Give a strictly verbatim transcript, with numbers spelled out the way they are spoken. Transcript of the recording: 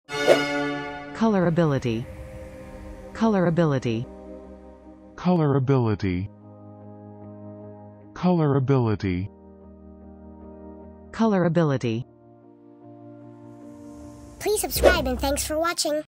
Colorability. Colorability. Colorability. Colorability. Colorability. Please subscribe and thanks for watching.